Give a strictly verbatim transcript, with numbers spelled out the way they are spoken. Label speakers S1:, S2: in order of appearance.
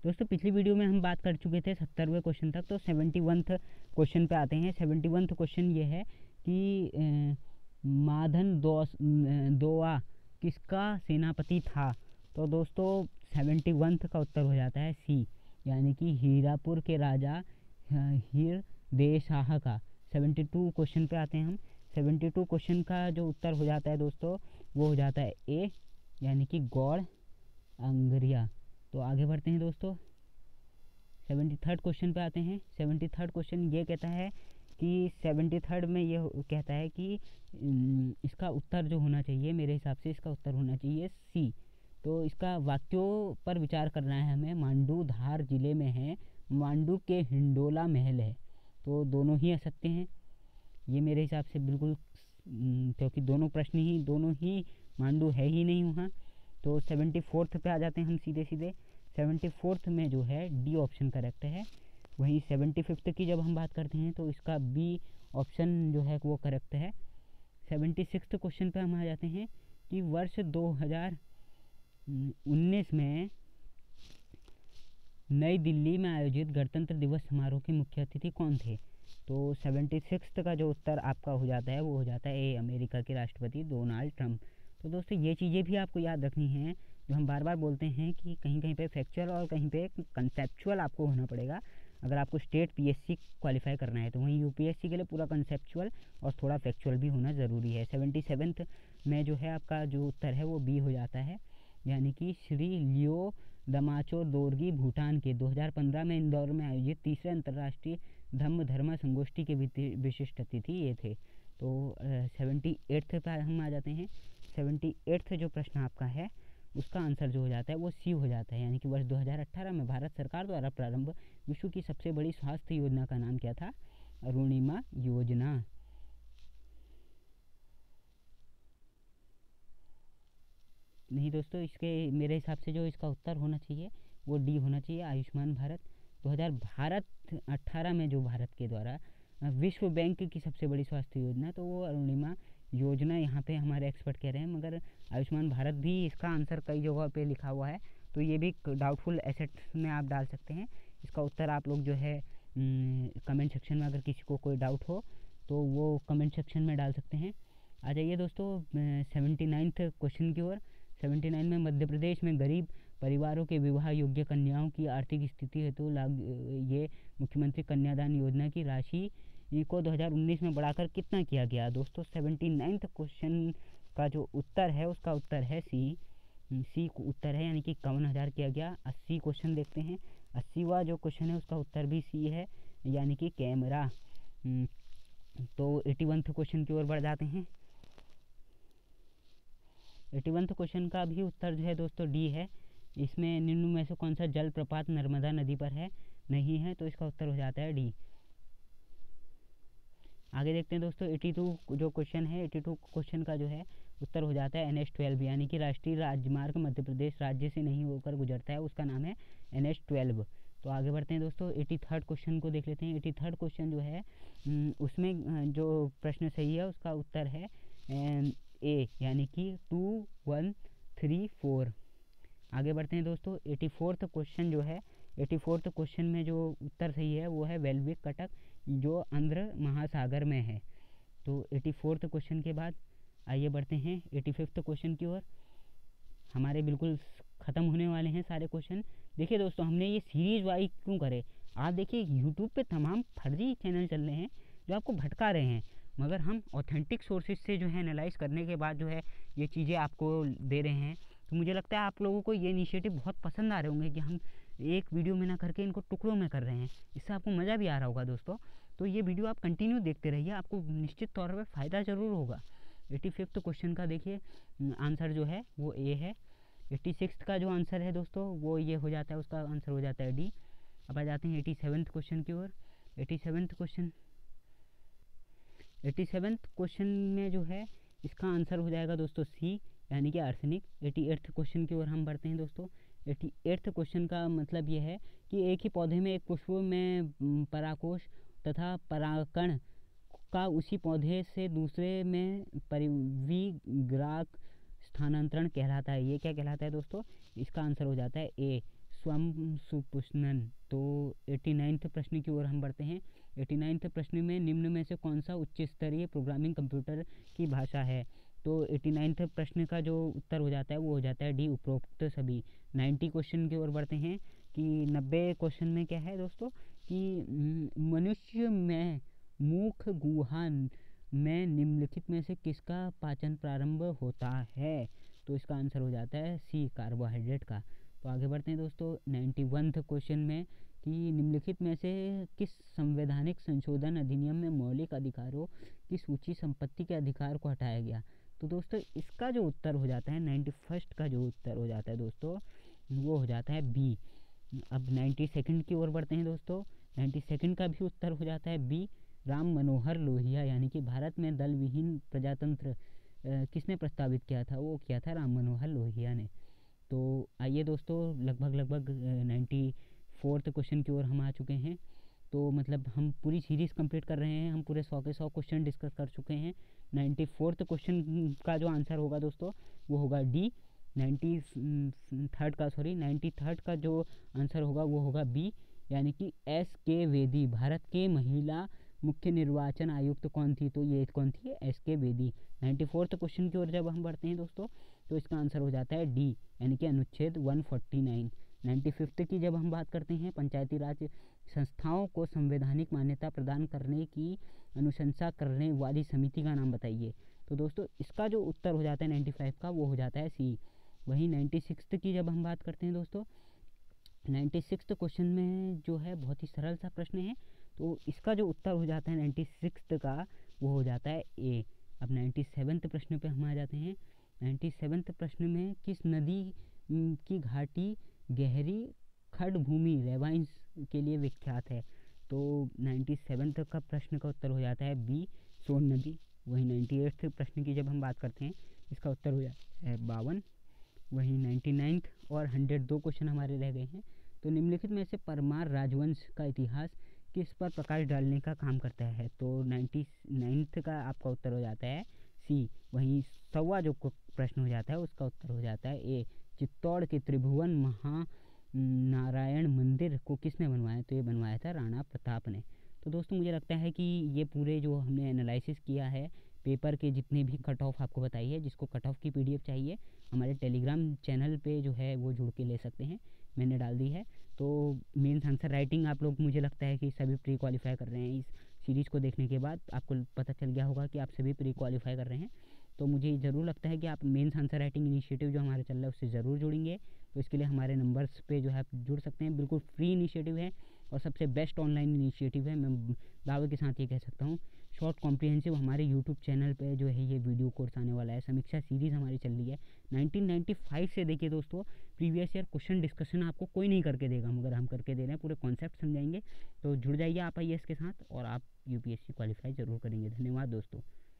S1: दोस्तों पिछली वीडियो में हम बात कर चुके थे सत्तरवें क्वेश्चन तक, तो सेवेंटी वन्थ क्वेश्चन पे आते हैं। सेवेंटी वन्थ क्वेश्चन ये है कि माधन दो दोआ किसका सेनापति था। तो दोस्तों सेवेंटी वन्थ का उत्तर हो जाता है सी, यानी कि हीरापुर के राजा हीरदेव शाह का। सेवेंटी टू क्वेश्चन पे आते हैं हम। सेवेंटी टू क्वेश्चन का जो उत्तर हो जाता है दोस्तों वो हो जाता है ए, यानी कि गौड़ अंगरिया। तो आगे बढ़ते हैं दोस्तों, सेवेंटी थर्ड क्वेश्चन पे आते हैं। सेवेंटी थर्ड क्वेश्चन ये कहता है कि सेवेंटी थर्ड में ये कहता है कि इसका उत्तर जो होना चाहिए, मेरे हिसाब से इसका उत्तर होना चाहिए सी। तो इसका वाक्यों पर विचार करना है हमें। मांडू धार जिले में है, मांडू के हिंडोला महल है। तो दोनों ही असत्य हैं ये मेरे हिसाब से बिल्कुल, क्योंकि दोनों प्रश्न ही दोनों ही मांडू है ही नहीं वहाँ। तो सेवेंटी फोर्थ पे आ जाते हैं हम सीधे सीधे। सेवेंटी फोर्थ में जो है डी ऑप्शन करेक्ट है। वहीं सेवेंटी फिफ्थ की जब हम बात करते हैं तो इसका बी ऑप्शन जो है वो करेक्ट है। सेवेंटी सिक्स्थ क्वेश्चन पे हम आ जाते हैं कि वर्ष दो हज़ार उन्नीस में नई दिल्ली में आयोजित गणतंत्र दिवस समारोह के मुख्य अतिथि कौन थे। तो सेवेंटी सिक्स्थ का जो उत्तर आपका हो जाता है वो हो जाता है ए, अमेरिका के राष्ट्रपति डोनाल्ड ट्रंप। तो दोस्तों ये चीज़ें भी आपको याद रखनी हैं, जो हम बार बार बोलते हैं कि कहीं कहीं पे फैक्चुअल और कहीं पे कंसेप्चुअल आपको होना पड़ेगा अगर आपको स्टेट पीएससी क्वालिफाई करना है। तो वहीं यूपीएससी के लिए पूरा कंसेप्चुअल और थोड़ा फैक्चुअल भी होना ज़रूरी है। सेवेंटी सेवन्थ में जो है आपका जो उत्तर है वो बी हो जाता है, यानी कि श्री लियो दमाचो दोर्गी भूटान के दो हज़ार पंद्रह में इंदौर में आयोजित तीसरे अंतर्राष्ट्रीय धम्म धर्म संगोष्ठी के विशिष्ट अतिथि ये थे। तो सेवेंटी एट्थ पर हम आ जाते हैं। सेवेंटी एट्थ जो प्रश्न आपका है उसका आंसर जो हो जाता है वो सी हो जाता है, यानी कि वर्ष दो हज़ार अठारह में भारत सरकार द्वारा प्रारंभ विश्व की सबसे बड़ी स्वास्थ्य योजना का नाम क्या था। अरुणिमा योजना। नहीं दोस्तों, इसके मेरे हिसाब से जो इसका उत्तर होना चाहिए वो डी होना चाहिए, आयुष्मान भारत। दो हज़ार भारत अट्ठारह में जो भारत के द्वारा विश्व बैंक की सबसे बड़ी स्वास्थ्य योजना, तो वो अरुणिमा योजना यहाँ पे हमारे एक्सपर्ट कह रहे हैं, मगर आयुष्मान भारत भी इसका आंसर कई जगह पे लिखा हुआ है। तो ये भी डाउटफुल एसेट्स में आप डाल सकते हैं। इसका उत्तर आप लोग जो है कमेंट सेक्शन में, अगर किसी को कोई डाउट हो तो वो कमेंट सेक्शन में डाल सकते हैं। आ जाइए दोस्तों सेवेंटी नाइन्थ क्वेश्चन की ओर। सेवेंटी नाइन में मध्य प्रदेश में गरीब परिवारों के विवाह योग्य कन्याओं की आर्थिक स्थिति हेतु लागू ये मुख्यमंत्री कन्यादान योजना की राशि को दो हज़ार उन्नीस में बढ़ाकर कितना किया गया। दोस्तों सेवेंटी नाइन्थ क्वेश्चन का जो उत्तर है उसका उत्तर है सी। सी को उत्तर है, यानी कि इक्यावन हज़ार किया गया। अस्सी क्वेश्चन देखते हैं। अस्सीवा जो क्वेश्चन है उसका उत्तर भी सी है, यानी कि कैमरा। तो एटी वन्थ क्वेश्चन की ओर बढ़ जाते हैं। एटी वन्थ क्वेश्चन का भी उत्तर जो है दोस्तों डी है। इसमें निम्न में से कौन सा जल प्रपात नर्मदा नदी पर है, नहीं है, तो इसका उत्तर हो जाता है डी। आगे देखते हैं दोस्तों एटी टू जो क्वेश्चन है। एटी टू क्वेश्चन का जो है उत्तर हो जाता है एन एच ट्वेल्व, यानी कि राष्ट्रीय राजमार्ग मध्य प्रदेश राज्य से नहीं होकर गुजरता है, उसका नाम है एन एच ट्वेल्व। तो आगे बढ़ते हैं दोस्तों एटी थर्ड क्वेश्चन को देख लेते हैं। एटी थर्ड क्वेश्चन जो है उसमें जो प्रश्न सही है उसका उत्तर है ए, यानी कि टू वन थ्री फोर। आगे बढ़ते हैं दोस्तों एटी फोर्थ क्वेश्चन जो है। एटी फोर्थ क्वेश्चन में जो उत्तर सही है वो है वेल्विक कटक, जो आंध्र महासागर में है। तो एटी फोर्थ क्वेश्चन के बाद आइए बढ़ते हैं एटी फिफ्थ क्वेश्चन की ओर। हमारे बिल्कुल ख़त्म होने वाले हैं सारे क्वेश्चन। देखिए दोस्तों हमने ये सीरीज वाइज क्यों करे, आप देखिए यूट्यूब पे तमाम फर्जी चैनल चल रहे हैं जो आपको भटका रहे हैं, मगर हम ऑथेंटिक सोर्सेज से जो है एनालाइज करने के बाद जो है ये चीज़ें आपको दे रहे हैं। तो मुझे लगता है आप लोगों को ये इनिशिएटिव बहुत पसंद आ रहे होंगे कि हम एक वीडियो में ना करके इनको टुकड़ों में कर रहे हैं, इससे आपको मज़ा भी आ रहा होगा दोस्तों। तो ये वीडियो आप कंटिन्यू देखते रहिए, आपको निश्चित तौर पर फ़ायदा ज़रूर होगा। एटी फिफ्थ क्वेश्चन का देखिए आंसर जो है वो ए है। एटी सिक्स्थ का जो आंसर है दोस्तों वो ये हो जाता है, उसका आंसर हो जाता है डी। अब आ जाते हैं एटी सेवन्थ क्वेश्चन की ओर। Eighty seventh question eighty seventh question में जो है इसका आंसर हो जाएगा दोस्तों सी, यानी कि आर्सेनिक। एटी एट्थ क्वेश्चन की ओर हम बढ़ते हैं दोस्तों। एटी एट्थ क्वेश्चन का मतलब ये है कि एक ही पौधे में एक पुष्प में परागकोश तथा परागकण का उसी पौधे से दूसरे में परिविग्राक स्थानांतरण कहलाता है। ये क्या कहलाता है दोस्तों, इसका आंसर हो जाता है ए, स्वम सुपुष्णन। तो एटी नाइन्थ प्रश्न की ओर हम बढ़ते हैं। एटी नाइन्थ प्रश्न में निम्न में से कौन सा उच्च स्तरीय प्रोग्रामिंग कंप्यूटर की भाषा है। तो एटी नाइन्थ प्रश्न का जो उत्तर हो जाता है वो हो जाता है डी, उपरोक्त सभी। नाइन्टी क्वेश्चन की ओर बढ़ते हैं कि नब्बे क्वेश्चन में क्या है दोस्तों कि मनुष्य में मुख गुहा में निम्नलिखित में से किसका पाचन प्रारंभ होता है। तो इसका आंसर हो जाता है सी, कार्बोहाइड्रेट का। तो आगे बढ़ते हैं दोस्तों नाइन्टी वन्थ क्वेश्चन में कि निम्नलिखित में से किस संवैधानिक संशोधन अधिनियम में मौलिक अधिकारों की सूची संपत्ति के अधिकार को हटाया गया। तो दोस्तों इसका जो उत्तर हो जाता है नाइन्टी फर्स्ट का जो उत्तर हो जाता है दोस्तों वो हो जाता है बी। अब नाइन्टी सेकंड की ओर बढ़ते हैं दोस्तों। नाइन्टी सेकंड का भी उत्तर हो जाता है बी, राम मनोहर लोहिया, यानी कि भारत में दल विहीन प्रजातंत्र किसने प्रस्तावित किया था, वो किया था राम मनोहर लोहिया ने। तो आइए दोस्तों लगभग लगभग नाइन्टी फोर्थ क्वेश्चन की ओर हम आ चुके हैं। तो मतलब हम पूरी सीरीज़ कंप्लीट कर रहे हैं, हम पूरे सौ के सौ क्वेश्चन डिस्कस कर चुके हैं। नाइन्टी फोर्थ क्वेश्चन का जो आंसर होगा दोस्तों वो होगा डी। नाइन्टी थर्ड का सॉरी नाइन्टी थर्ड का जो आंसर होगा वो होगा बी, यानी कि एस के वेदी। भारत के महिला मुख्य निर्वाचन आयुक्त कौन थी, तो ये कौन थी, एस के वेदी। नाइन्टी फोर्थ क्वेश्चन की ओर जब हम बढ़ते हैं दोस्तों तो इसका आंसर हो जाता है डी, यानी कि अनुच्छेद one forty nine. Ninety fifth की जब हम बात करते हैं पंचायती राज संस्थाओं को संवैधानिक मान्यता प्रदान करने की अनुशंसा करने वाली समिति का नाम बताइए। तो दोस्तों इसका जो उत्तर हो जाता है नाइन्टी फाइव का वो हो जाता है सी। वहीं नाइन्टी सिक्स्थ की जब हम बात करते हैं दोस्तों नाइन्टी सिक्स्थ क्वेश्चन में जो है बहुत ही सरल सा प्रश्न है, तो इसका जो उत्तर हो जाता है नाइन्टी सिक्स्थ का वो हो जाता है ए। अब नाइन्टी सेवन्थ प्रश्न पे हम आ जाते हैं। नाइन्टी सेवन्थ प्रश्न में किस नदी की घाटी गहरी खड़ भूमि रेवाइंस के लिए विख्यात है। तो नाइन्टी सेवन्थ का प्रश्न का उत्तर हो जाता है बी, सोन नदी। वहीं नाइन्टी एट्थ प्रश्न की जब हम बात करते हैं इसका उत्तर हो जाता है बावन। वहीं नाइन्टी नाइन्थ और हंड्रेड दो क्वेश्चन हमारे रह गए हैं। तो निम्नलिखित में से परमार राजवंश का इतिहास किस पर प्रकाश डालने का काम करता है। तो नाइन्टी नाइन्थ का आपका उत्तर हो जाता है सी। वहीं सवा जो प्रश्न हो जाता है उसका उत्तर हो जाता है ए, चित्तौड़ के त्रिभुवन महानारायण मंदिर को किसने बनवाया, तो ये बनवाया था राणा प्रताप ने। तो दोस्तों मुझे लगता है कि ये पूरे जो हमने एनालिसिस किया है पेपर के जितने भी कट ऑफ आपको बताई है, जिसको कट ऑफ की पीडीएफ चाहिए हमारे टेलीग्राम चैनल पे जो है वो जुड़ के ले सकते हैं, मैंने डाल दी है। तो मेंस आंसर राइटिंग आप लोग मुझे लगता है कि सभी प्री क्वालिफाई कर रहे हैं। इस सीरीज़ को देखने के बाद आपको पता चल गया होगा कि आप सभी प्री क्वालिफाई कर रहे हैं। तो मुझे ज़रूर लगता है कि आप मेंस आंसर राइटिंग इनिशिएटिव जो हमारा चल रहा है उससे ज़रूर जुड़ेंगे। तो इसके लिए हमारे नंबर्स पे जो है आप जुड़ सकते हैं। बिल्कुल फ्री इनिशिएटिव है और सबसे बेस्ट ऑनलाइन इनिशिएटिव है, मैं दावे के साथ ये कह सकता हूँ। शॉर्ट कॉम्प्रिहेंसिव हमारे यूट्यूब चैनल पे जो है ये वीडियो कोर्स आने वाला है। समीक्षा सीरीज़ हमारी चल रही है नाइनटीन नाइंटी फाइव से। देखिए दोस्तों प्रीवियस ईयर क्वेश्चन डिस्कशन आपको कोई नहीं करके देगा, मगर हम करके दे रहे हैं, पूरे कॉन्सेप्ट समझाएंगे। तो जुड़ जाइए आप आई ए एस के साथ और आप U P S C qualify ज़रूर करेंगे। धन्यवाद दोस्तों।